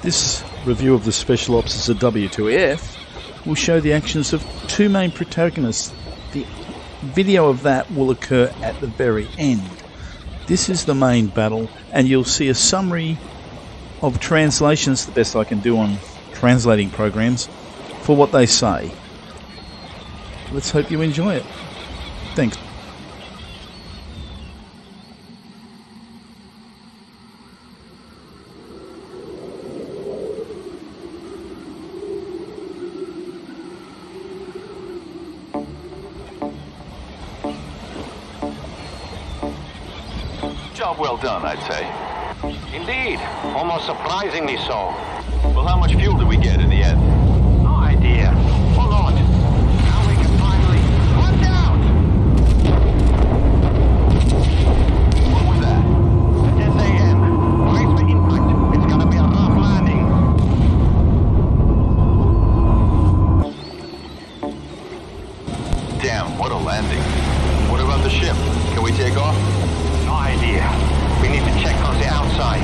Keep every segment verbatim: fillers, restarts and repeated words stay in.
This review of the Special Ops W two F will show the actions of two main protagonists. The video of that will occur at the very end. This is the main battle, and you'll see a summary of translations, the best I can do on translating programs, for what they say. Let's hope you enjoy it. Thanks. Job well done, I'd say. Indeed. Almost surprisingly so. Well, how much fuel did we get in the end? No idea. Hold on. Now we can finally... Watch out! What was that? S A M. Brace for impact. It's gonna be a rough landing. Damn, what a landing. What about the ship? Can we take off? No idea. We need to check on the outside.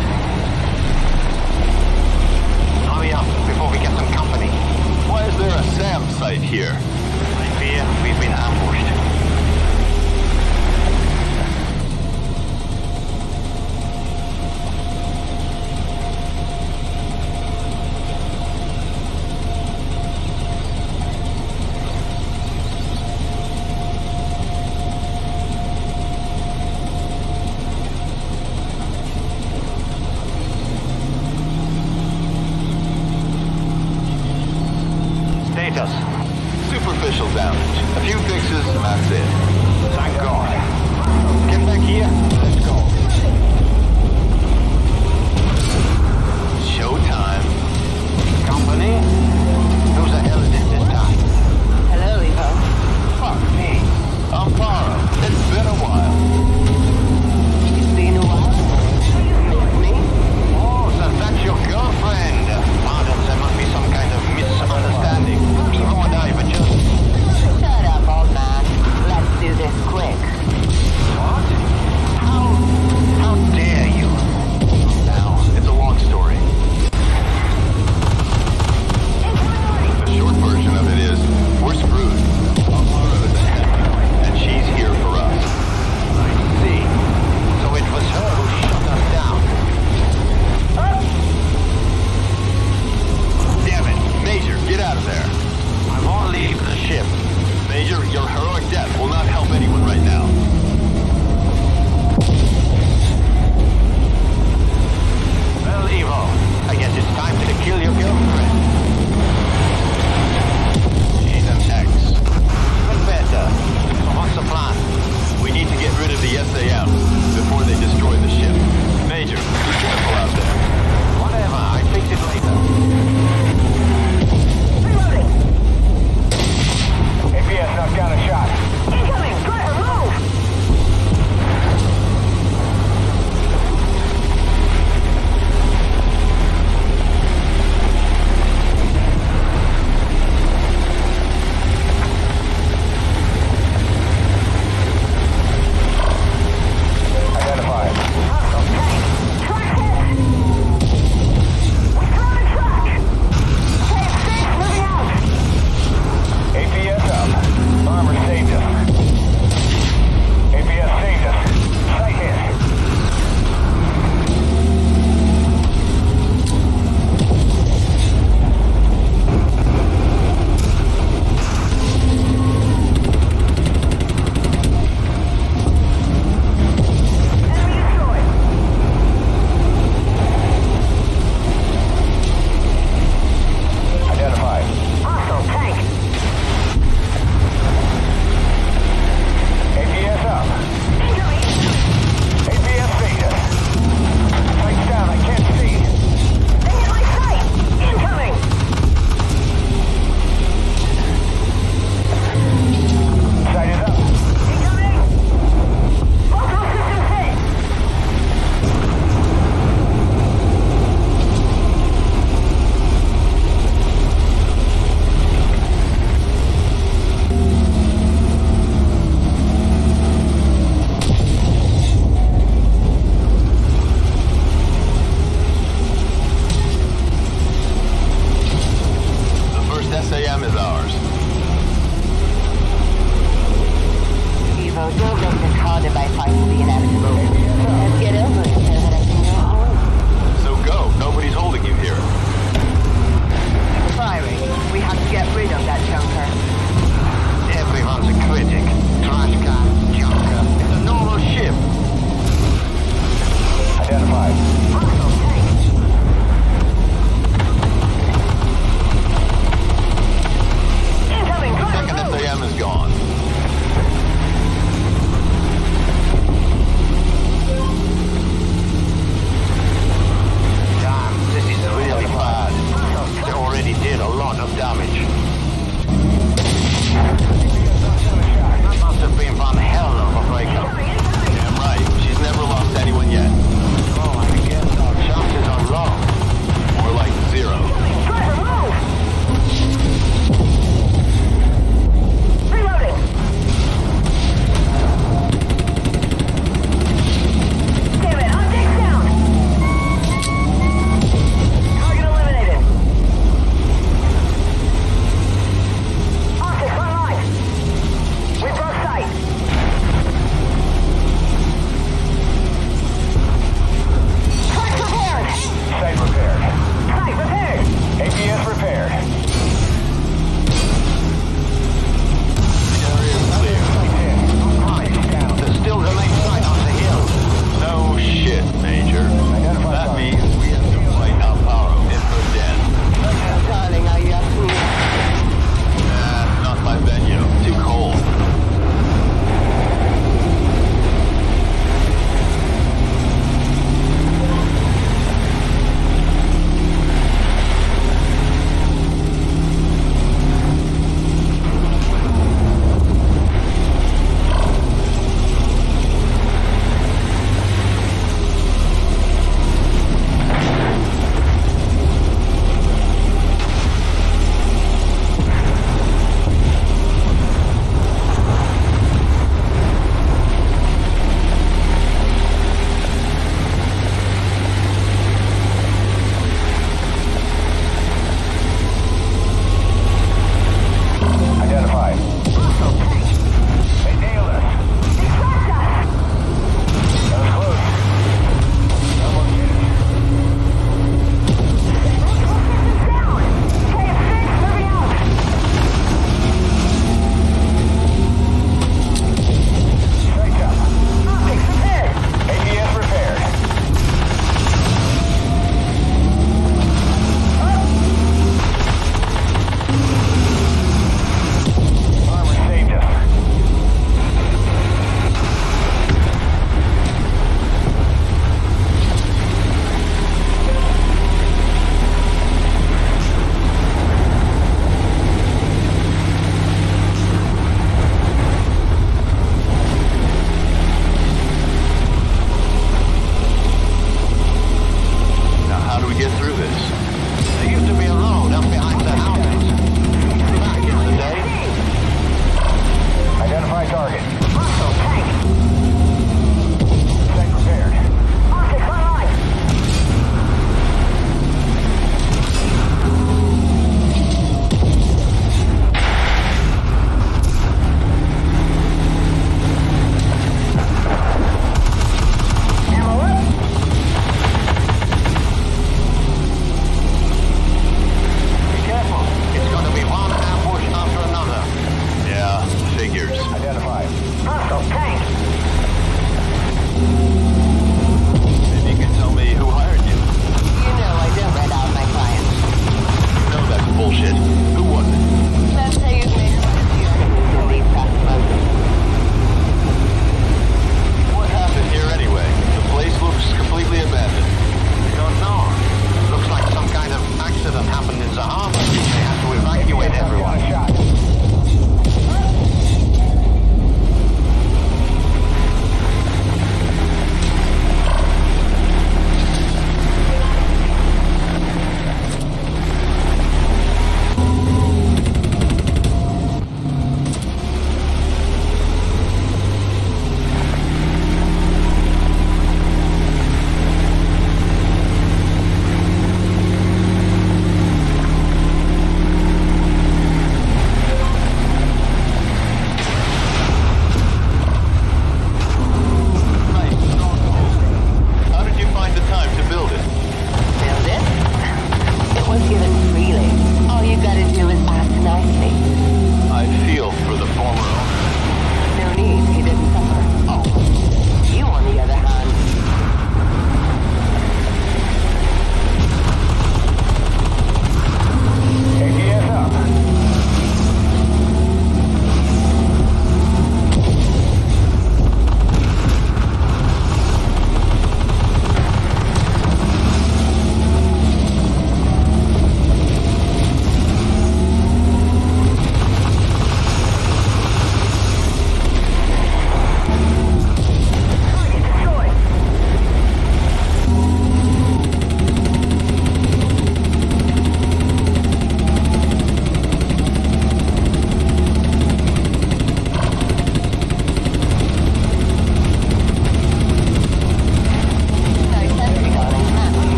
Hurry up before we get some company. Why is there a SAM site here? I fear we've been ambushed. Superficial damage. A few fixes, and that's it. Thank God. Get back here. Let's go. Showtime. Company? Who the hell is it this time? Hello, Evo. Fuck me. I'm Kara. It's been a while. It's been a while. Miss me? Oh, so that's your girlfriend. Pardon, there must be some kind of misunderstanding. Evo and I were just... Shut up, old man. Let's do this quick. What? How... how dare you? Now, it's a long story. time is ours. Evo, don't make this harder by fighting the inevitable. Let's get over it so that I can go home. So go. Nobody's holding you here. Firing. We have to get rid of that junker. Everyone's a critic. Trash can, junker. It's a normal ship. Identified. Hostile tanks.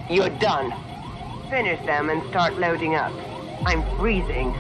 You're done. Finish them and start loading up. I'm freezing.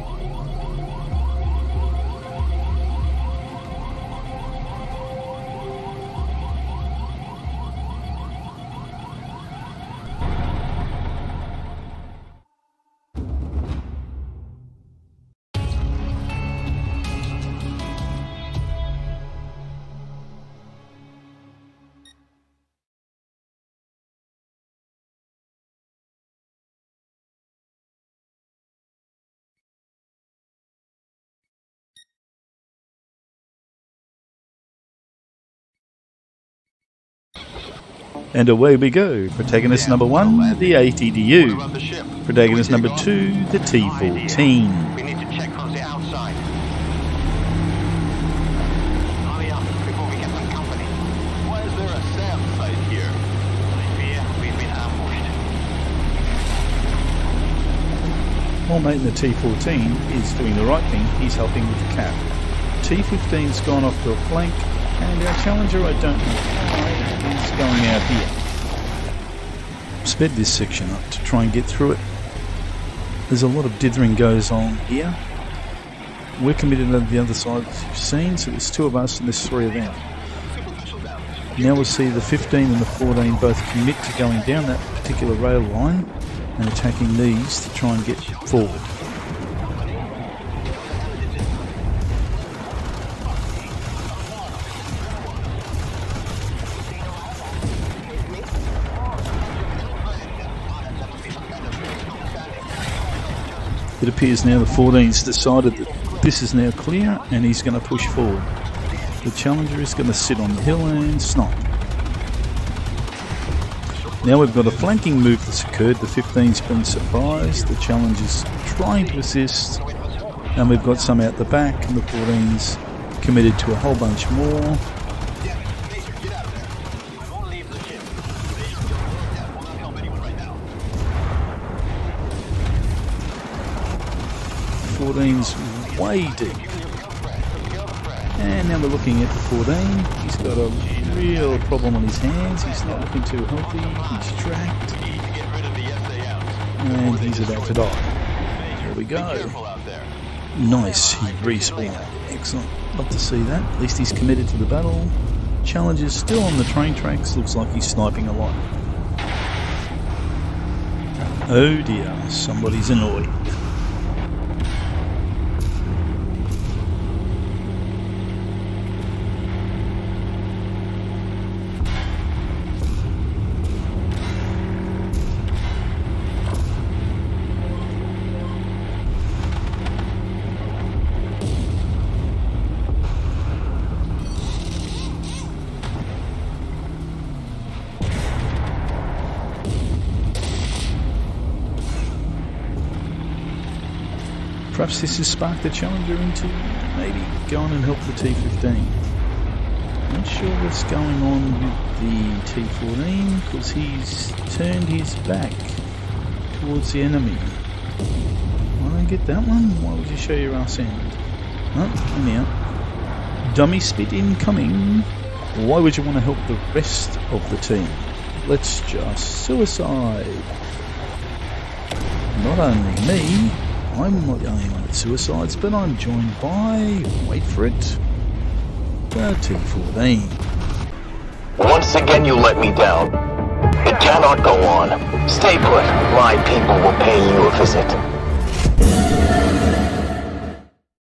And away we go. Protagonist number one, the A T D U. What about the ship? Protagonist number two, the T fourteen. We need to check from the outside. Hurry up before we get some company. Why is there a SAM site here? I fear we've been ambushed. While mate in the T fourteen is doing the right thing, he's helping with the cap. T fifteen's gone off to a flank, and our Challenger, I don't know why, is going out here. Sped this section up to try and get through it. There's a lot of dithering goes on here. We're committed on the other side, as you've seen, so there's two of us and there's three of them. Now we'll see the fifteen and the fourteen both commit to going down that particular rail line and attacking these to try and get forward. It appears now the fourteen's decided that this is now clear and he's going to push forward. The Challenger is going to sit on the hill and snipe. Now we've got a flanking move that's occurred. The fifteen's been surprised. The Challenger's trying to assist. And we've got some out the back and the fourteen's committed to a whole bunch more. fourteen's way deep. And now we're looking at the fourteen. He's got a real problem on his hands. He's not looking too healthy. He's tracked. And he's about to die. There we go. Nice, he respawned. Excellent. Love to see that. At least he's committed to the battle. Challenger's still on the train tracks. Looks like he's sniping a lot. Oh dear, somebody's annoyed. Perhaps this has sparked the Challenger into maybe going and help the T fifteen. Not sure what's going on with the T fourteen because he's turned his back towards the enemy. I don't get that one. Why would you show your ass end? Oh, anyhow. Dummy spit incoming. Why would you want to help the rest of the team? Let's just suicide. Not only me. I'm not the only one that suicides, but I'm joined by, wait for it, the T fourteen. Once again you let me down. It cannot go on. Stay put. My people will pay you a visit.